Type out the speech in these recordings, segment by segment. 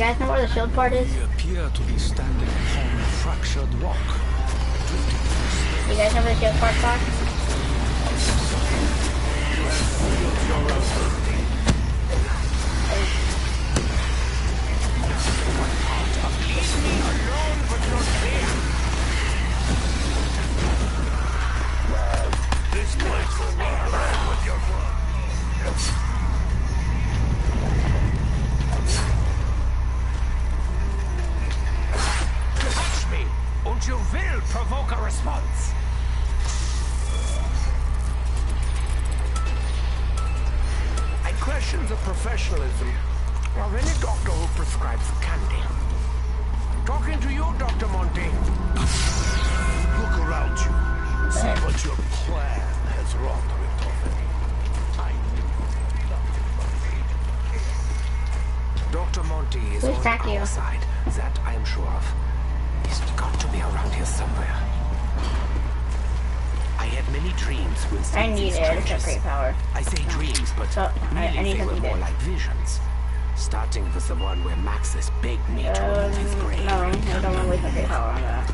guys know where the shield part is? We appear to be standing upon fractured rock. You guys know where the shield part's at? Leave me alone, but not there. This place will run around with your blood. Touch me, and you will provoke a response. I question the professionalism of any doctor who prescribes candy. Talking to you, Dr. Monty. Look around you. See what your plan has wrought with Toffee. I knew nothing but Dr. Monty is Who's on Takio? our side. That I am sure of. He's got to be around here somewhere. I had many dreams with I need these it. It's a strangers. great power. I say dreams, but So, I really need they to were eat more it. like visions. Starting with the one where Maxis begged me to remove his brain. No, I don't want to waste my great power on that.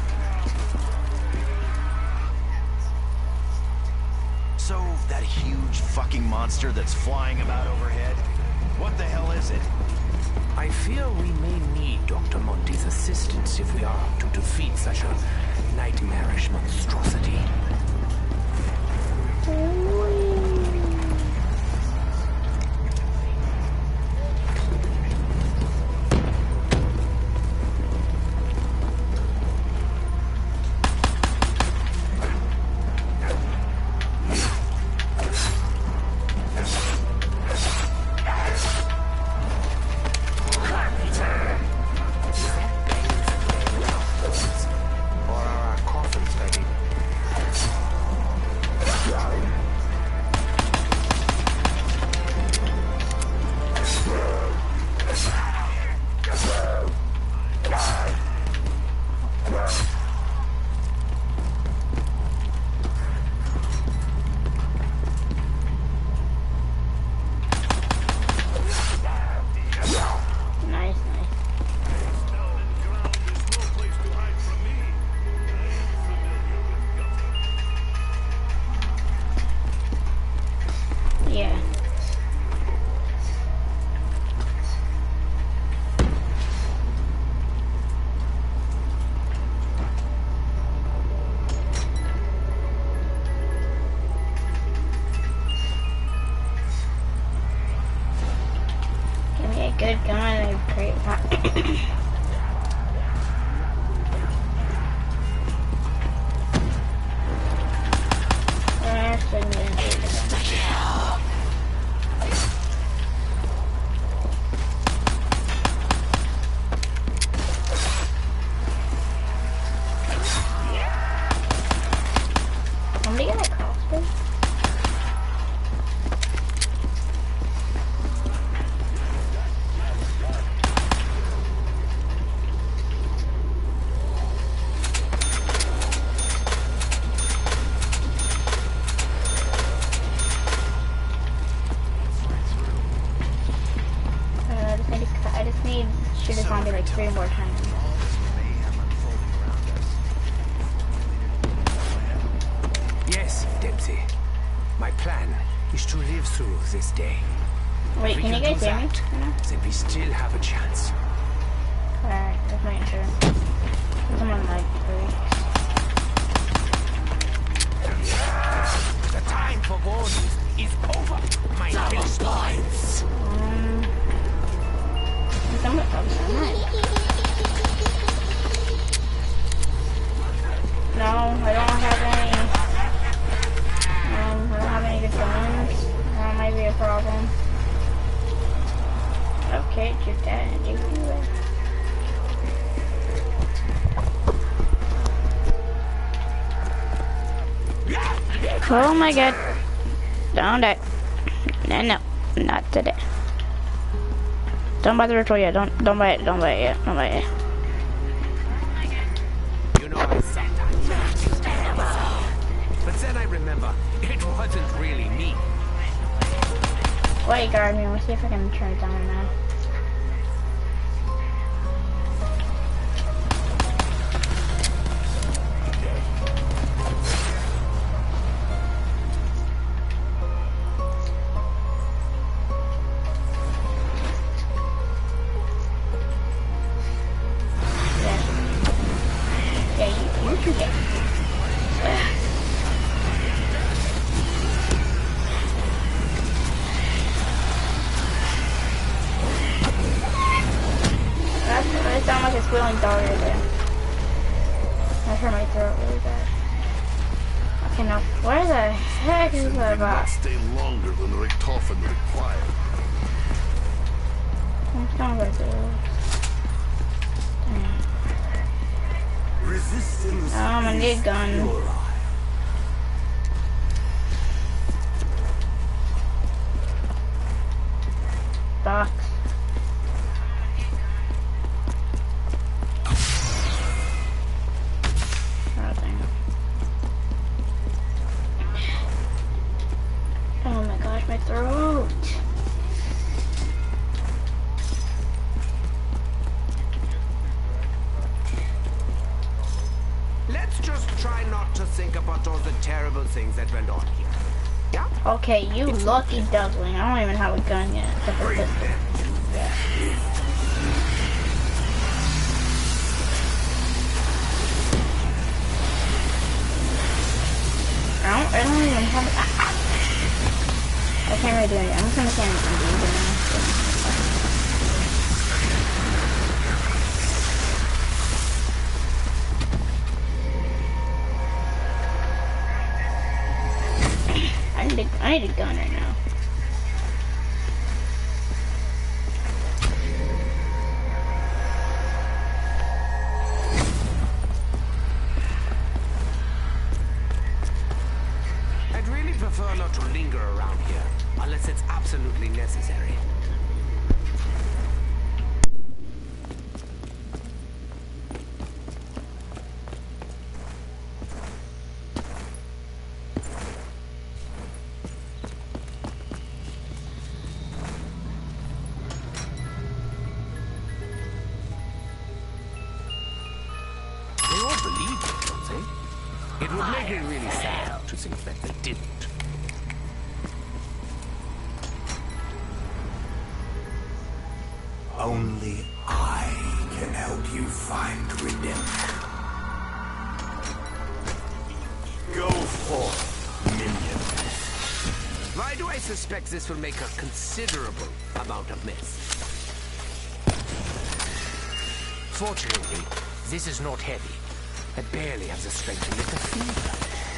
So, that huge fucking monster that's flying about overhead, what the hell is it? I fear we may need Dr. Monty's assistance if we are to defeat such a nightmarish monstrosity. Or are our coffins ready? Nice, nice. Yeah. Give me a good gun and a great power. Somebody got a crossbow? I just need to shoot a zombie like 3 more times. Yes, Dempsey. My plan is to live through this day. Wait, If we can you guys do hear me? that, then we still have a chance. Alright, just making sure. Someone like The time for warnings is over, my Philistines. someone else. No, I don't have any. I don't have any good guns. That might be a problem. Okay, shoot that and do it. Oh my god. Don't die. No, no, not today. Don't buy the ritual yet. Don't buy it. Don't buy it yet. Don't buy it. You know, I sometimes think but then I remember it wasn't really me. Wait, guard me. Let's see if I can turn it down now. squealing dog right there. That hurt my throat really bad. Okay, now where the heck is that Did not box? stay longer than Richtofen required. I'm going back there. Resistance. Oh, I'm gonna need a gun. Box. Oh my gosh, my throat. Let's just try not to think about all the terrible things that went on here. Yeah? Okay, you lucky duckling. I don't even have a gun yet. Except for this. I don't even have. I can't really do it. I'm just gonna stand and do it. I need a gun right now. I'd really prefer not to linger around here, unless it's absolutely necessary. They all believe it, don't they? It would make me really sad to think that they didn't. Only I can help you find redemption. Go forth, minion. Why do I suspect this will make a considerable amount of mess? Fortunately, this is not heavy. I barely have the strength to lift a finger.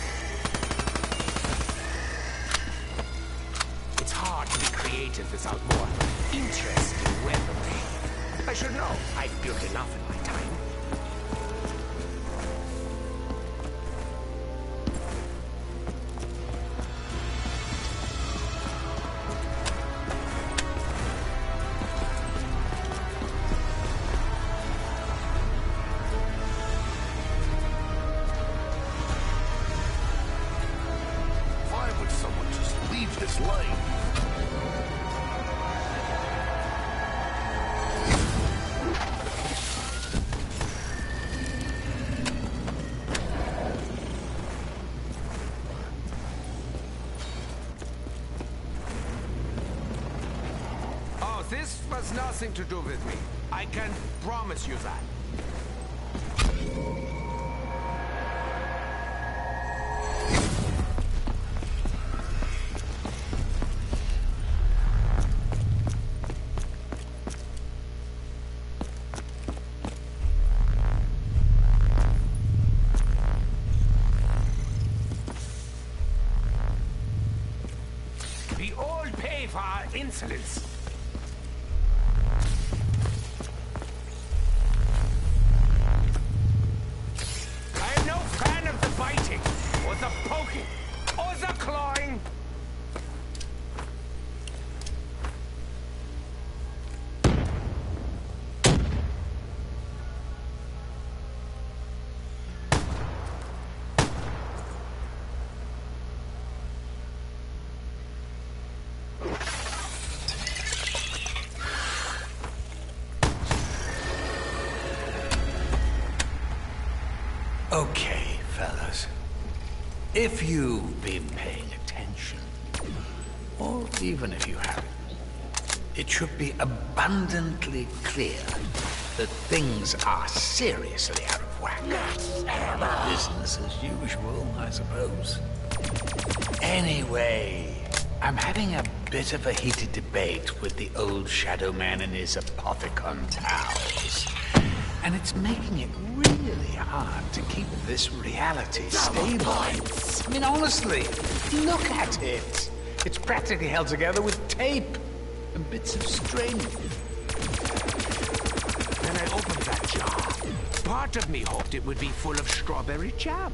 It's hard to be creative without more interesting weaponry. I should know. I've built enough in my time. Why would someone just leave this lane? Oh, this was nothing to do with me. I can promise you that. We all pay for our insolence. I am no fan of the biting, or the poking, or the clawing. Okay, fellas. If you've been paying attention, or even if you haven't, it should be abundantly clear that things are seriously out of whack. Business as usual, I suppose. Anyway, I'm having a bit of a heated debate with the old Shadow Man and his Apothicon towels. And it's making it really hard to keep this reality stable. I mean, honestly, look at it. It's practically held together with tape and bits of string. When I opened that jar, part of me hoped it would be full of strawberry jam.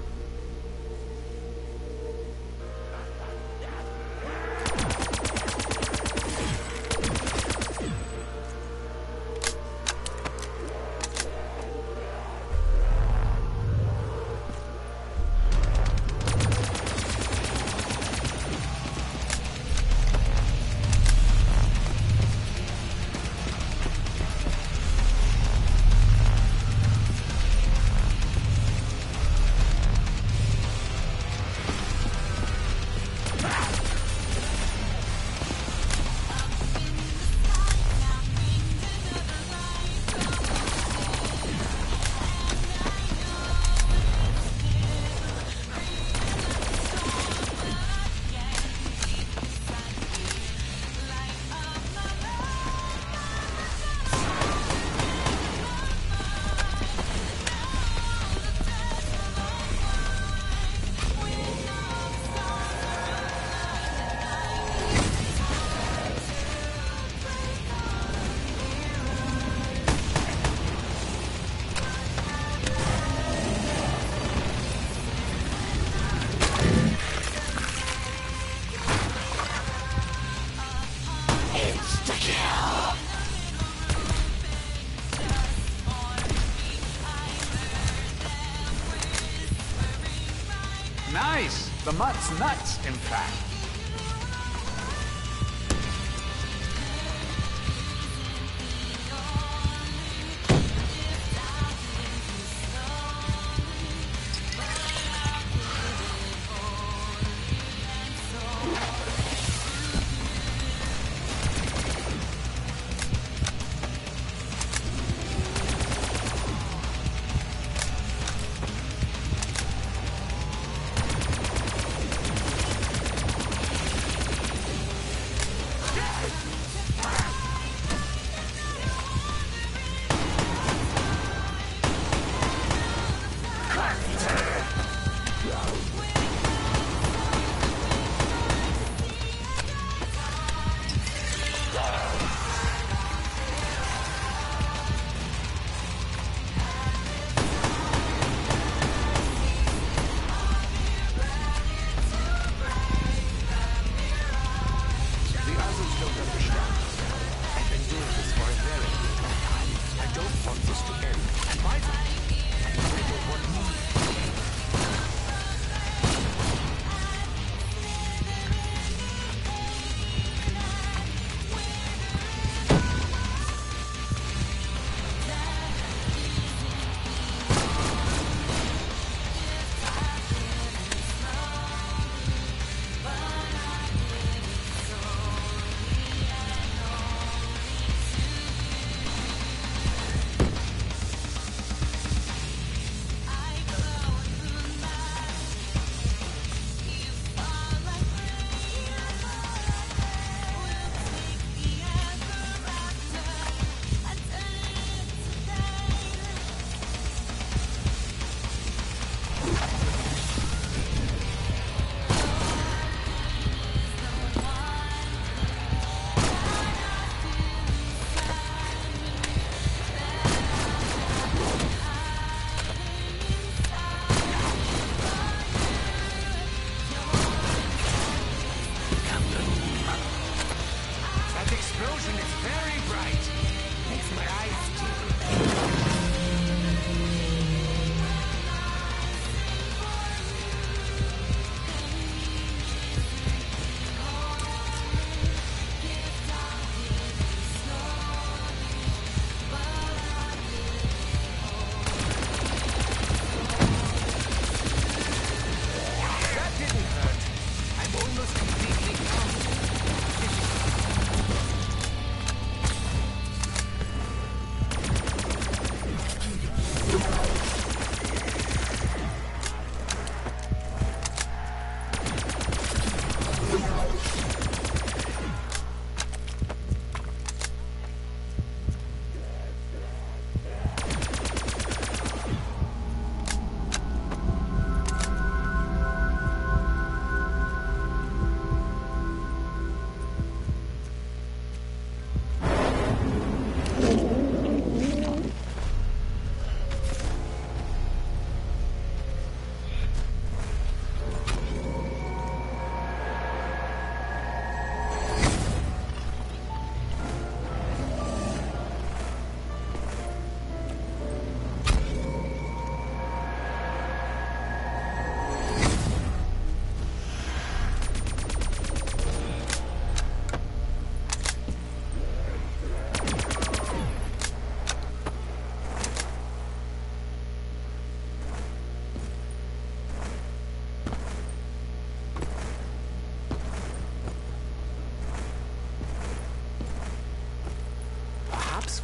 Nice! The mutt's nuts, in fact.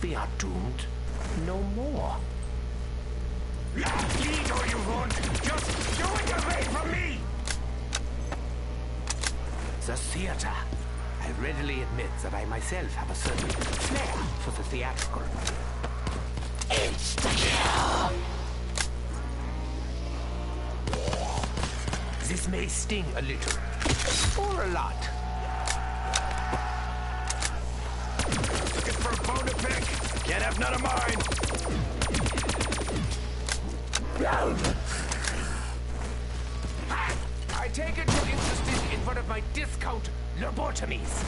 we are doomed no more. Lead or you won't. Just do it away from me! The theater. I readily admit that I myself have a certain flair for the theatrical. Insta-kill! This may sting a little, or a lot. Looking for a bone to pick? Can't have none of mine. I take it you're interested in one of my discount lobotomies.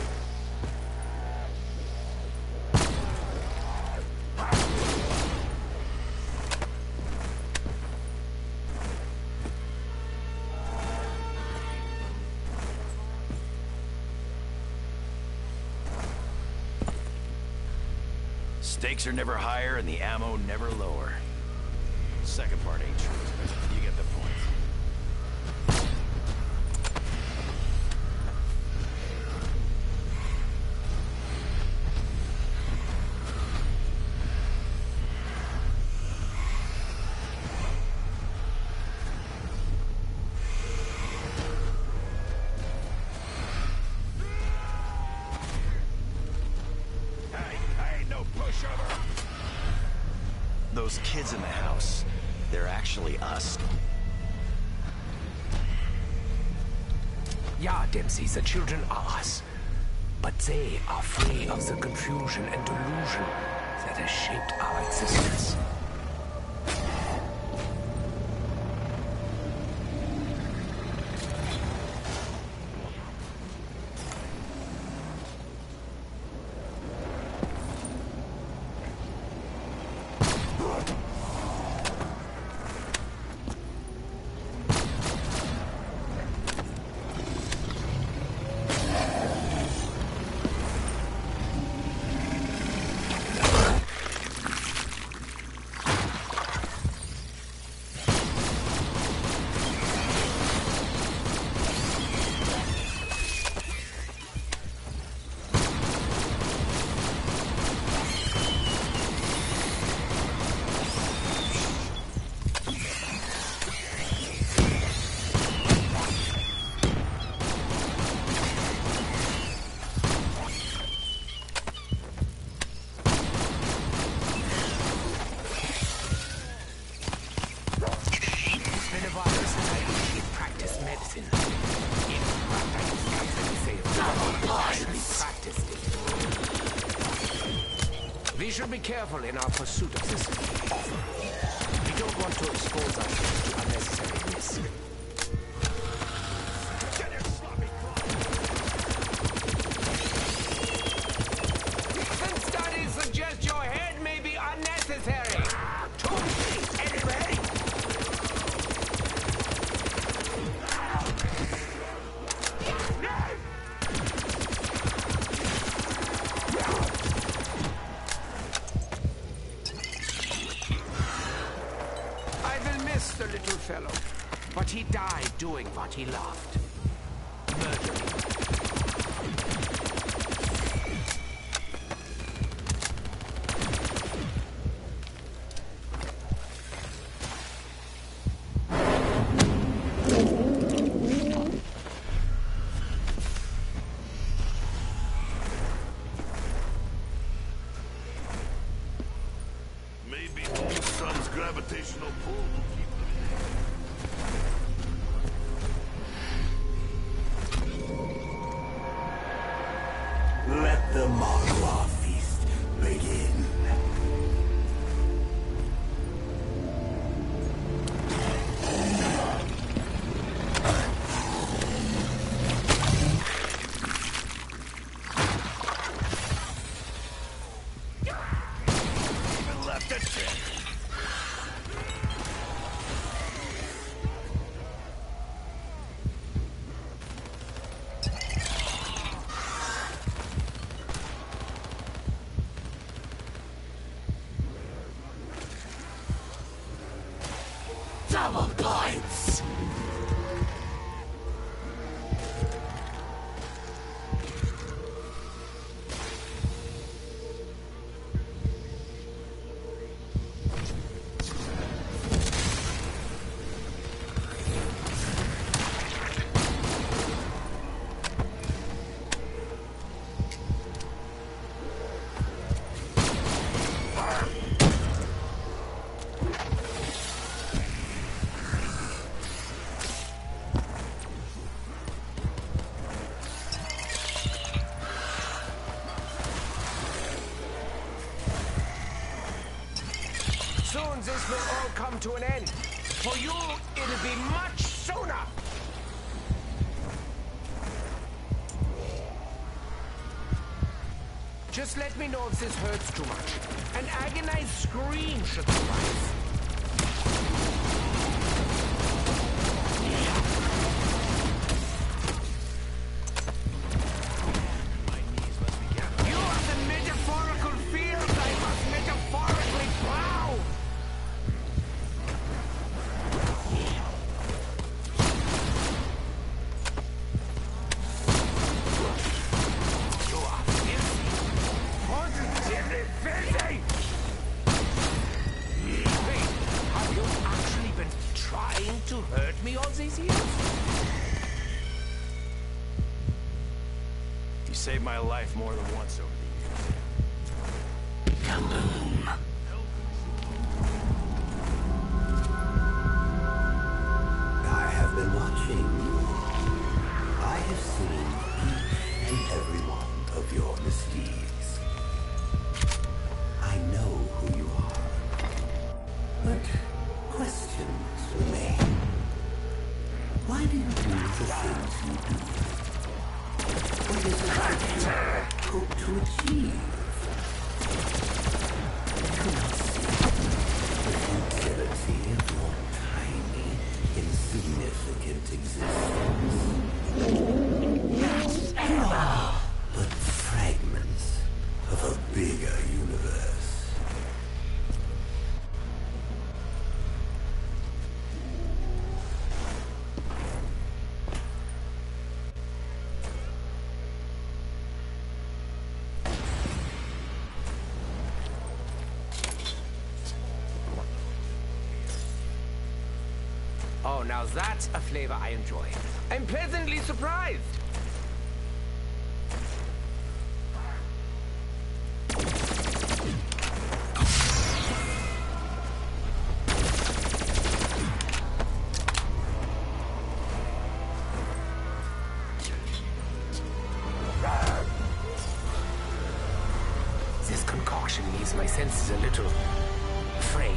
Stakes are never higher and the ammo never lower. Second part ain't true, but you get the point. Those kids in the house, they're actually us. Yeah, Dempsey, the children are us. But they are free of the confusion and delusion that has shaped our existence. We should be careful in our pursuit of this offer. We don't want to expose ourselves to unnecessary risk. Recent studies suggest your head may be unnecessary. Too late, anyway. The little fellow, but he died doing what he loved. Murdering. Maybe the sun's gravitational pull will keep them. Let the Magua feast begin. Even left a tip. Double points! this will all come to an end. For you, it'll be much sooner. Just let me know if this hurts too much. An agonized scream should suffice. You are the metaphorical field I must metaphorically plow! You are filthy! Positively filthy! Wait, have you actually been trying to hurt me all these years? You saved my life more than once over the years. Kaboom. I have been watching. I have seen each and every one of your misdeeds. I know who you are. But questions remain. Why do you do the things you do? What is it that you hope to achieve? Do not see the futility of your tiny, insignificant existence. You are but fragments of a bigger universe. Oh, now that's a flavor I enjoy. I'm pleasantly surprised. This concoction leaves my senses a little afraid.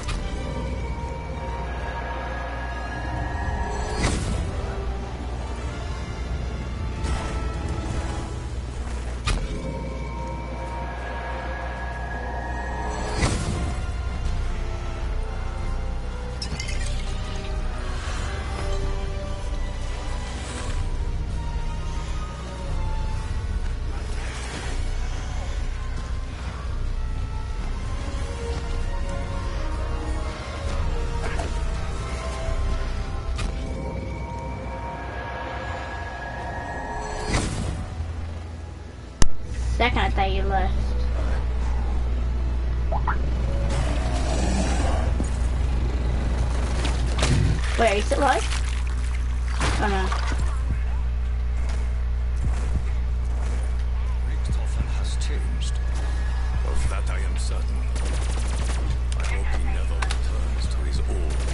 Second, I thought you left. Wait, are you still alive? Oh no. Richtofen has changed. Of that I am certain. I hope he never returns to his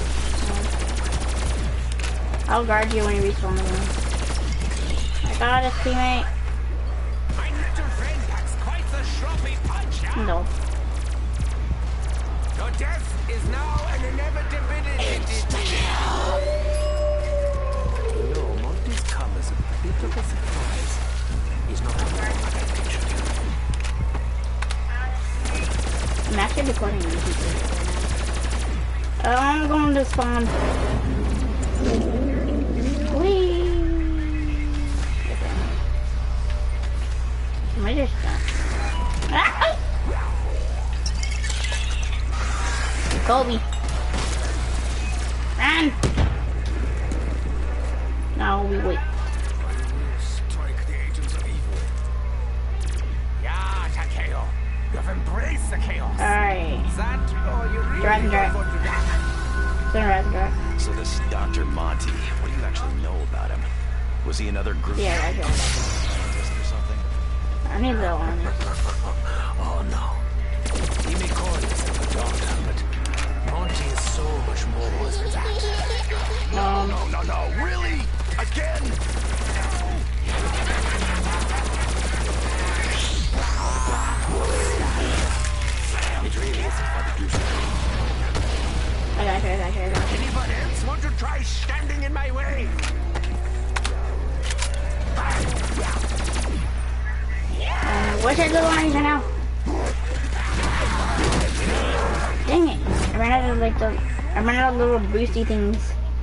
old ways. I'll guard you when you respawn the room. I got it, teammate. My little friend packs quite the sloppy punch. No. Your death is now an inevitability. No, Monty's come as a bit of a surprise. He's not a man I pictured him. I'm actually recording YouTube. I'm going to spawn. Whee! Am I just done? Ah! Kobe. Run! Now we wait. Strike the agents of evil. Yeah, Takeo. You have embraced the chaos. Alright. That, or you really Dragon love Dart. what you got. Sunrise guard. So this Dr. Monty, what do you actually know about him? Was he another group Yeah, I got it. scientist or something? I need a little on this. Oh no. He may call himself a doctor, but Monty is so much more than that. No, really? Again? It really isn't fun to do so. Anyone else want to try standing in my way? Where's that little orange now? Dang it! I ran out of little boosty things.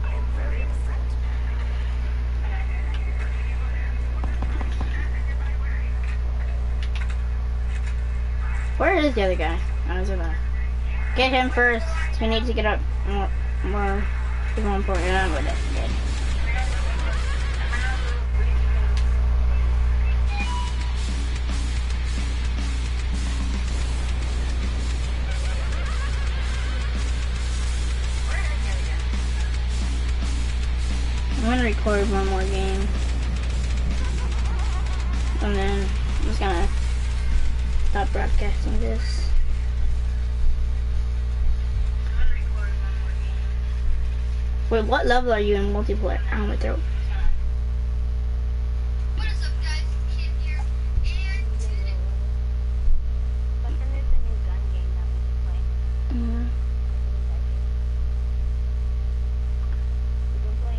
Where is the other guy? Oh, he's over there. Get him first. We need to get up more important. But that's good. I'm gonna record one more game, and then I'm just gonna stop broadcasting this. Wait, what level are you in multiplayer? I don't know. What is up, guys? Kid here, and today. But then there's a new gun game that we can play. Mm-hmm. We can play.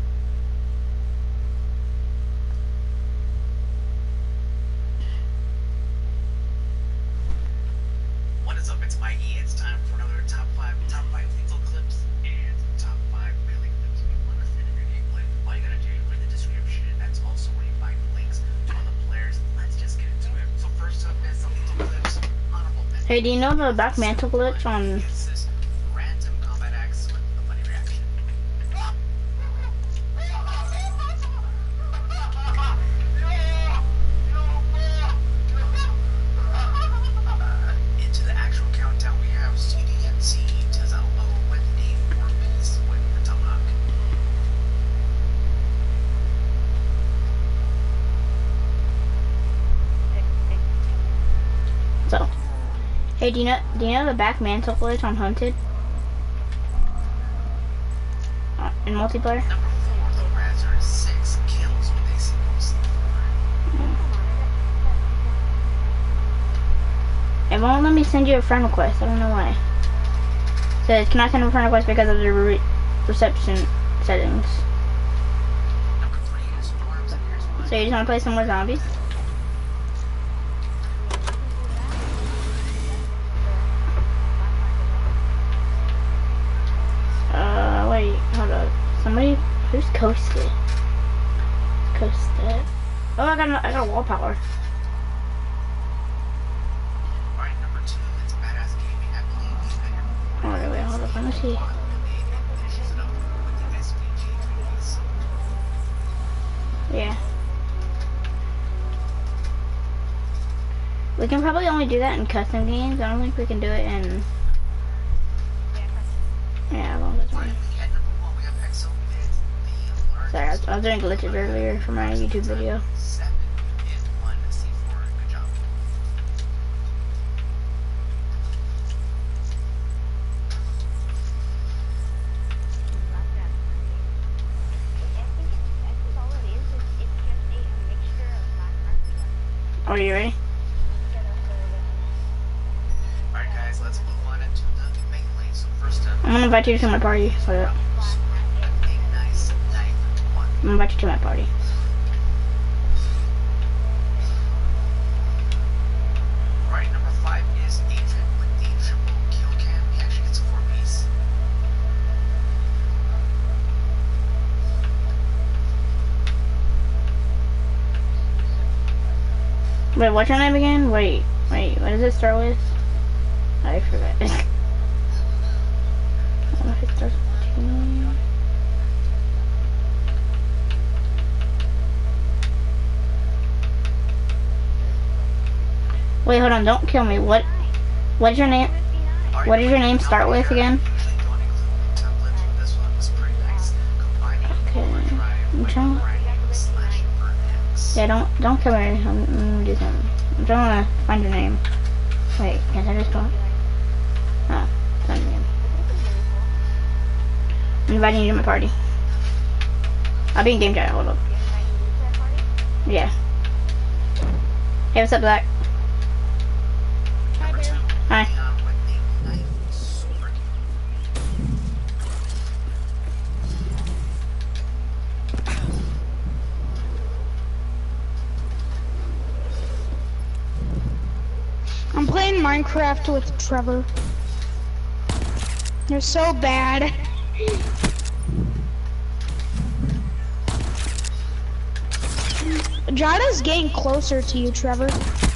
What is up? It's Mikey. It's time for another top five lethal clips and top 5 melee clips. If you want to send in your gameplay, all you gotta do is read the description. That's also where you find the links to all the players. Let's just get into it. So first up is the lethal clips. Honorable mention. Hey, do you know the back mantle glitch on? Random combat acts with a funny reaction. Into the actual countdown, we have CDMC, Tazalbo, Wendy, War Peace, with the Tomahawk. So, hey, do you know the back mantle glitch on Hunted? In multiplayer? Number 4, the Razor 6 kills with a single slip. It won't let me send you a friend request. I don't know why. It says cannot send a friend request because of the reception settings. Number 3 is Storms, and here's one. So you just want to play some more zombies? Wait, hold up. Somebody, who's coasted? Coasted. Oh, I got wall power. Alright, number 2, it's Badass Gaming. I believe he's been here before. Oh, wait, hold up. Let me see. Finishes it up with the SPG release. Yeah. We can probably only do that in custom games. I don't think we can do it in. Yeah, well, that's fine. At number 1, we have Exo Mid, the largest. Sorry, I was doing glitches earlier for my YouTube video. 7 is 1 C4. Good job. Are you ready? Alright, guys, let's move on into the main lane. So, first up, I'm gonna invite you to my party. Hold up. Big Nice Knife 1. I'm gonna invite you to my party. Alright, number 5 is Adrian with the triple kill cam. He actually gets a 4-piece. Wait, what's your name again? Wait, what does it start with? I forgot. I don't know if it starts with T. Wait, hold on, don't kill me. What is your name? What does your name start with again? Usually don't include templates, but this one was pretty nice. Combining Okay, overdrive I'm with trying. grinding slash burn X. Yeah, don't kill me. I'm gonna do something. I'm trying to find your name. Wait, can't I just go? Oh, find your name. I'm inviting you to my party. I'll be in game chat. Hold up. Yeah. Hey, what's up, Black? Number 2, Hi. Leon with the knife sword. Minecraft with Trevor. You're so bad. Jada's getting closer to you, Trevor.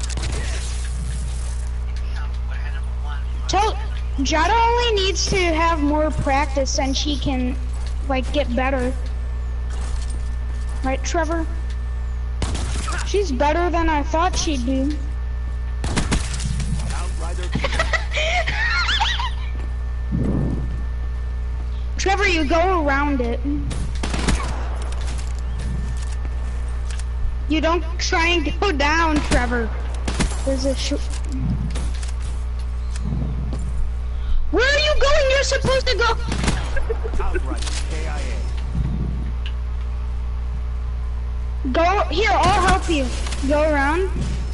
Jada only needs to have more practice and she can, like, get better. Right, Trevor? She's better than I thought she'd be. Trevor, you go around it. You don't try and go down, Trevor. There's a Where are you going? You're supposed to go. Outright KIA. Go here, I'll help you. Go around.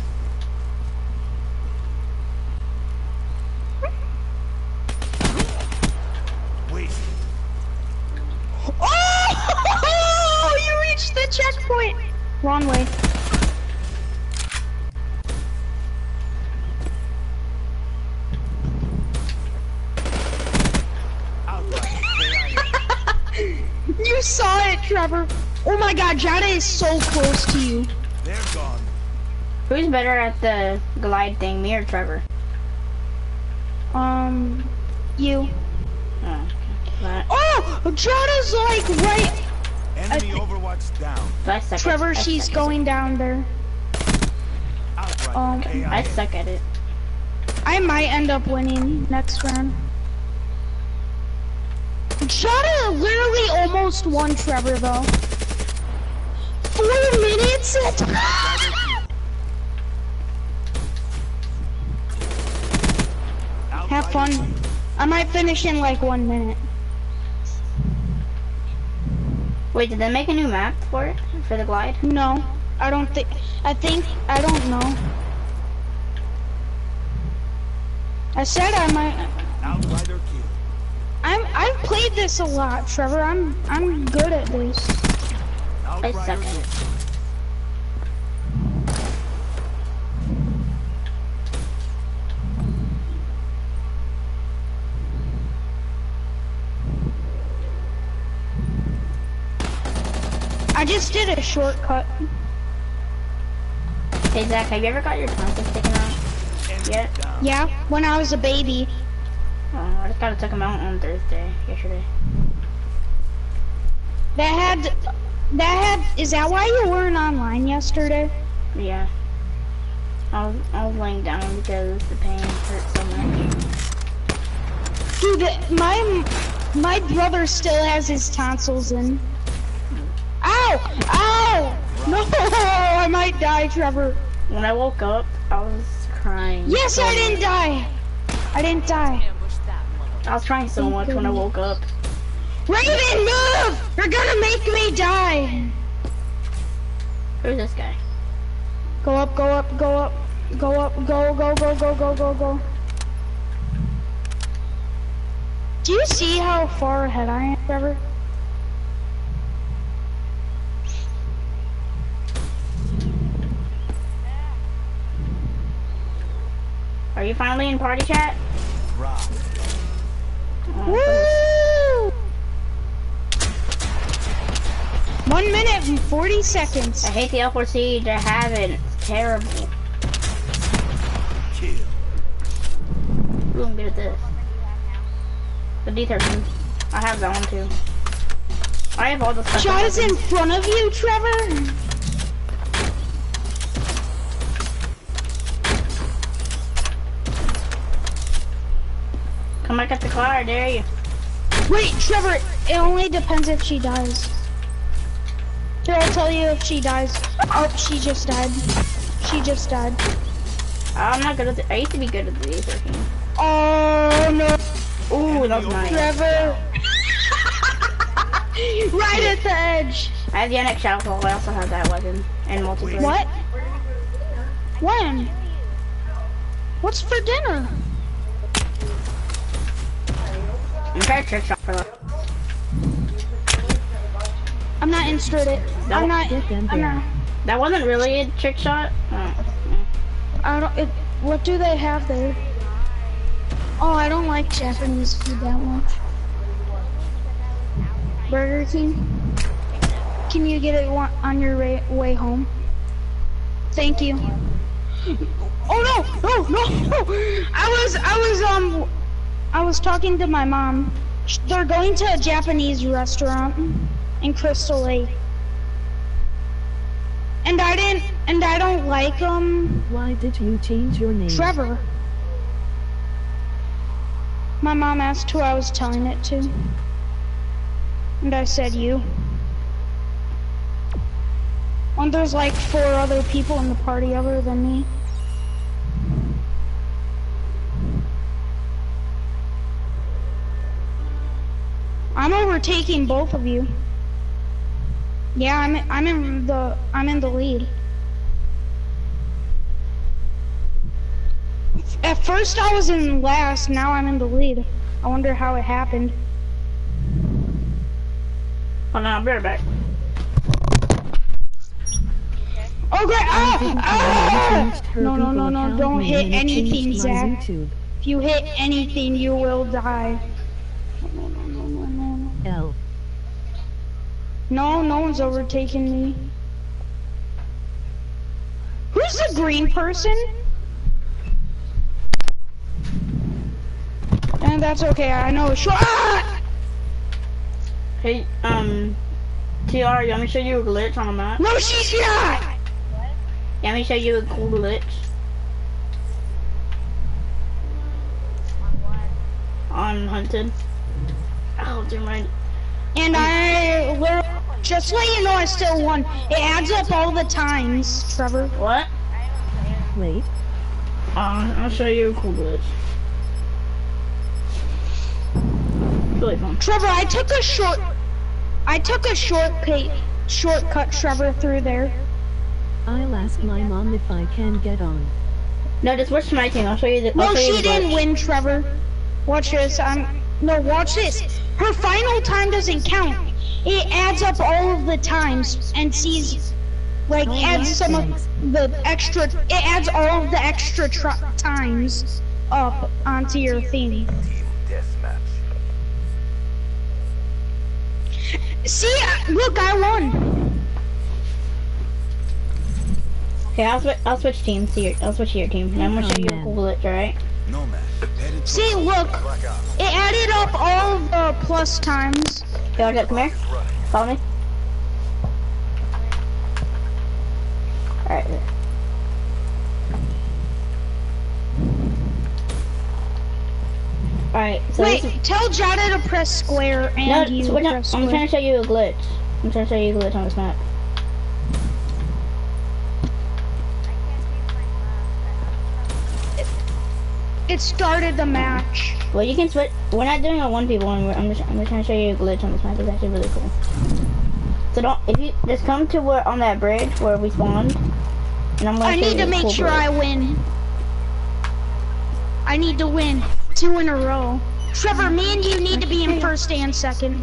Wait. Oh! You reached the checkpoint. Wrong way. You saw it, Trevor. Oh my God, Jada is so close to you. They're gone. Who's better at the glide thing, me or Trevor? You. Oh, okay. Oh, Jada's like right. Enemy Overwatch down. So I suck Trevor, I she's suck going down there. Outright KIA. I suck at it. I might end up winning next round. Jada literally almost won Trevor though. 4 minutes? Have fun. I might finish in like 1 minute. Wait, did they make a new map for it? For the glide? No, I don't think. I don't know. I said I might. Outrider kill. I've played this a lot, Trevor. I'm good at this. I suck at it. I just did a shortcut. Hey Zach, have you ever got your tonsils taken out yet? Yeah, when I was a baby. Oh, I just gotta took them out on Thursday, yesterday. Is that why you weren't online yesterday? Yeah. I was laying down because the pain hurt so much. Dude, my brother still has his tonsils in. Ow! Ow! No! I might die, Trevor. When I woke up, I was crying. Yes, so I didn't die. I didn't die. I was crying so much when I woke up. Raven, move! You're gonna make me die. Who's this guy? Go up, go up, go up, go up, go, go, go, go, go, go, go. Do you see how far ahead I am, Trevor? Are you finally in party chat? Rock. Woo! 1 minute and 40 seconds. I hate the L4 Siege. I haven't. It's terrible. Kill. Ooh, I'm good at this. The D13. I have that one too. I have all the stuff. Shot is in front of you, Trevor. Come back at the car, I dare you. Wait, Trevor, it only depends if she dies. Here, I'll tell you if she dies. Oh, she just died. She just died. I'm not good at the, I used to be good at the D13. Oh, no. Ooh, that was nice. Trevor. Right at the edge. I have the NX Shadowfall, I also have that weapon. And multiplayer. What? When? What's for dinner? I'm trying to trick shot for that. I'm not interested. I'm not. That wasn't really a trick shot. Oh. I don't. What do they have there? Oh, I don't like Japanese food that much. Burger King? Can you get it on your way home? Thank you. Oh no! I was talking to my mom. They're going to a Japanese restaurant in Crystal Lake. And I don't like Why did you change your name? Trevor. My mom asked who I was telling it to. And I said you. And there's like 4 other people in the party other than me. I'm overtaking both of you. Yeah, I'm in the lead. At first I was in last, now I'm in the lead. I wonder how it happened. Oh no, I'll be right back. Oh great! No, don't hit anything, Zach. If you hit anything, you will die. L. No, no one's overtaking me. Who's the green person? And that's okay, I know it's Hey, TR, you want me to show you a glitch on the map? No, she's not! You want me to show you a cool glitch? On Hunted. Oh, dude, my... And I literally, just let you know I still won. It adds up all the times, Trevor. What? Wait. I'll show you a cool glitch. It's really fun. Trevor, I took a shortcut, Trevor, through there. I'll ask my mom if I can get on. No, just watch my team. I'll show you the. No, she didn't win, Trevor. Watch this. No, watch this. Her final time doesn't count. It adds up all of the times and sees, like, adds some of the extra. It adds all of the extra times up onto your thing. Team deathmatch. See, look, I won. Okay, I'll switch teams to I'll switch to your team. And I'm gonna show you a cool glitch, alright? See, look, it added up all of the plus times. Okay, watch out, come here. Follow me. Alright. Alright, so wait, tell Jada to press square and you press square. I'm trying to show you a glitch. I'm trying to show you a glitch on this map. It started the match. Well, you can switch. We're not doing a 1v1. I'm just trying to show you a glitch on this map. It's actually really cool. So if you just come to where on that bridge where we spawned, and I'm gonna. I need to make sure I win. I need to win 2 in a row. Trevor, me and you need to be in first and second.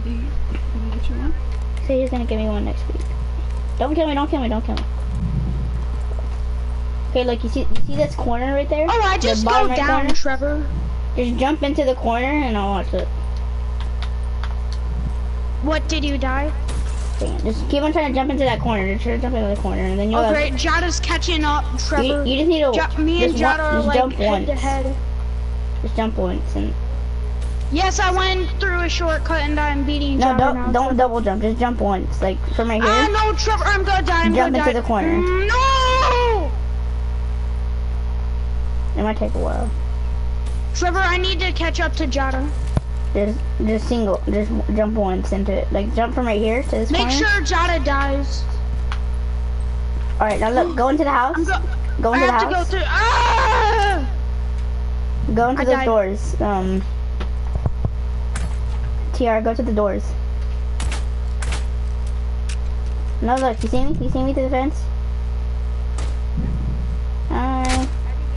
So he's gonna give me one next week. Don't kill me! Don't kill me! Don't kill me! Okay, look, you see this corner right there? Oh, I just go down, corner? Trevor. Just jump into the corner and I'll watch it. What, did you die? Dang, just keep on trying to jump into that corner. Just try to jump into the corner and then you'll okay, Jada's catching up, Trevor. You just need to me and Jada are like jump head once. to head. Just jump once and... Yes, I went through a shortcut and I'm beating Jada now. Don't double jump. Just jump once. Like, from right here. No, Trevor, I'm gonna die. Jump into the corner. No! It might take a while. Trevor, I need to catch up to Jada. Just jump once into it. Like, jump from right here to this corner. Make sure Jada dies. Alright, now look, go into the house. Go into the house. I have to go through. Ah! Go into those doors. TR, go to the doors. No, look, you see me? You see me through the fence? Hi.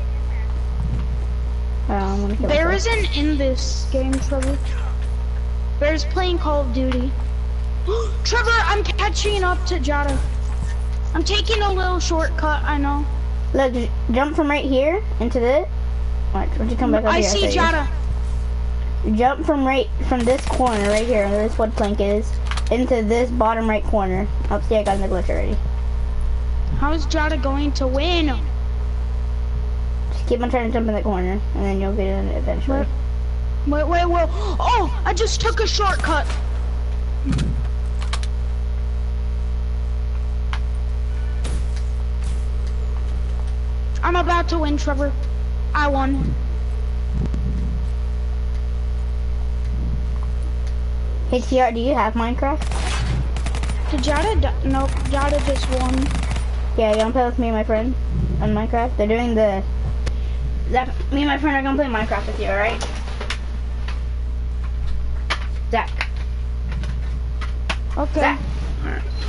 I'm gonna kill Bear myself. isn't in this game, Trevor. Bear's playing Call of Duty. Trevor, I'm catching up to Jada. I'm taking a little shortcut, I know. Look, jump from right here into this, Watch, once you come back up I here, see I'll show Jada. you. Jump from this corner right here, where this wood plank is, into this bottom right corner. Oh, see, I got in the glitch already. How is Jada going to win? Just keep on trying to jump in the corner, and then you'll get in it eventually. Wait. Oh, I just took a shortcut. I'm about to win, Trevor. I won. Hey, TR, do you have Minecraft? Did Jada? No, Jada just won. Yeah, you wanna play with me and my friend on Minecraft? They're doing the... me and my friend are gonna play Minecraft with you, alright? Zach. Okay. Zach. Alright.